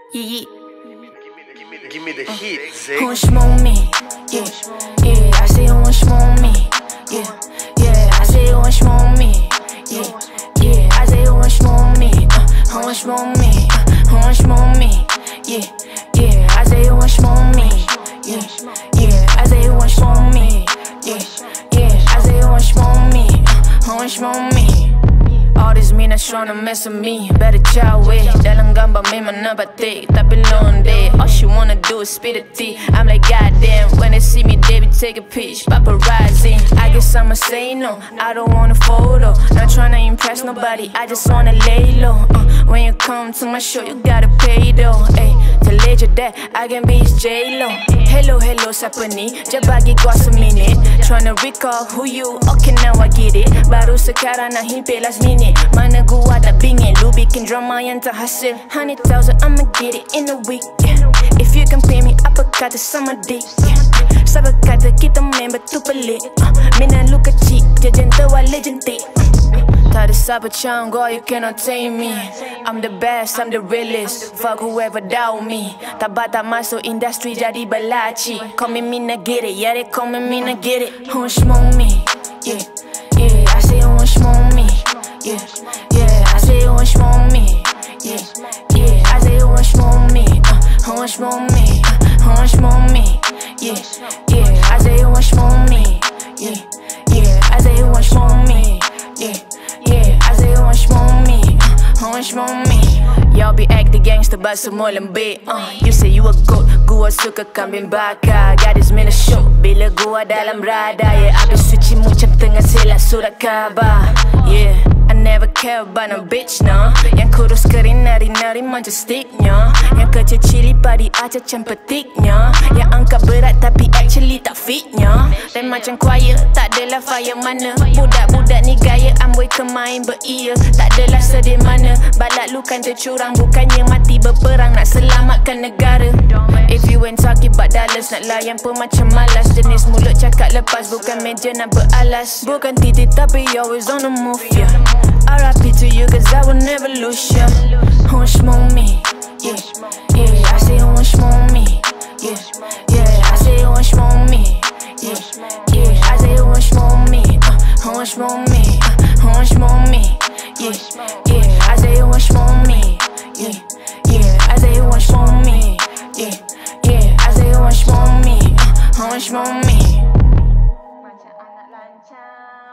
Yeah. Give me the heat, Zay. Hunch on me, yeah, yeah. I say hunch on me, yeah, yeah. I say hunch on me, yeah, yeah. I say hunch on me, hunch on me, hunch on me, yeah, yeah. I say hunch on me, yeah, yeah. I say hunch on me, yeah, yeah. I say hunch on me, hunch on me. All this mean that's tryna mess with me. Better chow way. Dalam gambar memang nampak thick, tapi lonely. All she wanna do is spit a tea. I'm like goddamn. When they see me, they be take a pitch. Paparazzi. I guess I'ma say no. I don't want a photo. Not tryna impress nobody. I just wanna lay low. When you come to my show, you gotta pay though. Ay, to let you that I can be his J-Lo. Hello, hello, siapa ni? Jap bagi gua seminit. Tryna recall who you. Okay, now I get it. Baru sekarang nak himpit last minute. Mana gua tak bingit. Lu bikin drama yang tak hasil. 100,000 I'ma get it in a week, yeah. If you can pay me, apa kata sama dik, yeah. Siapa kata kita member tu pelik, Mina lu kecil, jajan terwala jentik, Tak ada siapa macam gua, you cannot tame me. I'm the best, I'm the realest. Fuck whoever doubt me. Tak batal masuk industri jadi belaci. Call me Mina get it, yeah they call me Mina get it. Hunch on me, yeah, yeah. I say hunch on me, yeah, yeah. I say hunch on me, yeah, yeah. I say hunch on me, hunch on me, hunch on me, yeah, yeah. I say hunch on me, yeah, yeah. I say hunch on me, yeah, yeah. I say hunch on me, hunch on me. Y'all be acting gangster but semua lembik. You say you a goat, gua suka kambing bakar. Gadis mina show bila gua dalam radar. Yeah, habis suci macam tengah silat surat khabar. Yeah, I never care about no bitch, no. Yang kurus kering nari-nari macam sticknya. Yang kecil cili padi aja macam petiknya. Yang angkat berat tapi actually tak fitnya. Dan macam choir, tak adalah fire mana. Budak-budak ni gaya amboi kemain beria. Tak adalah sedih mana. Balak lu kan tercurang, bukannya mati berperang nak selamatkan negara. If you ain't talking about dollars, nak layan pun macam malas. Jenis mulut cakap lepas, bukan meja nak beralas. Bukan titik tapi always on the move, yeah. R.I.P. to you cause I will never lose ya. Hunch on me, yeah, yeah. I say hunch on me, yeah, yeah. I say hunch on me, yeah, yeah. I say hunch on me, hunch on me, hunch on me, yeah, yeah. I say hunch on me, yeah, yeah. I say hunch on me, yeah, yeah. I say hunch on me, hunch on me. Macam anak lancang.